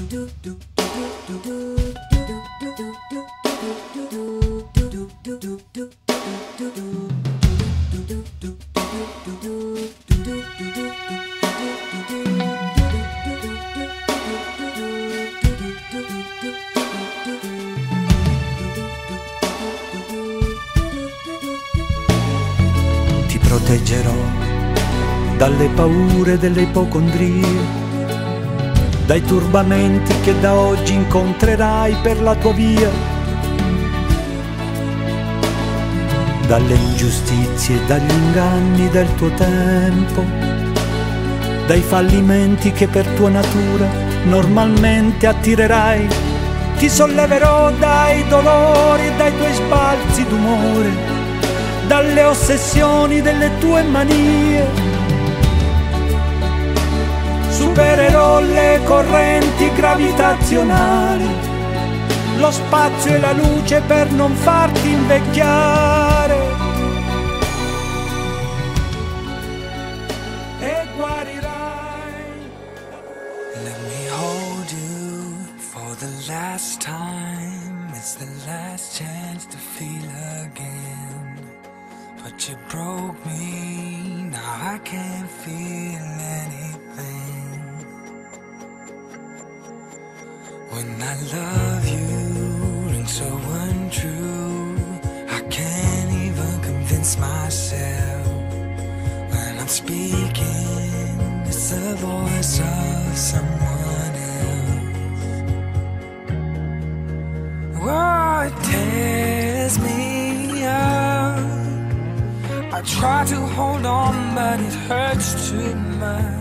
Ti proteggerò dalle paure delle ipocondrie, dai turbamenti che da oggi incontrerai per la tua via, dalle ingiustizie, dagli inganni del tuo tempo, dai fallimenti che per tua natura normalmente attirerai. Ti solleverò dai dolori e dai tuoi sbalzi d'umore, dalle ossessioni delle tue manie. Supererò le correnti gravitazionali, lo spazio e la luce per non farti invecchiare. E guarirai. Let me hold you for the last time. It's the last chance to feel again. But you broke me, now I can't feel anything. When I love you rings so untrue, I can't even convince myself. When I'm speaking, it's the voice of someone else. Oh, it tears me up. I try to hold on, but it hurts too much.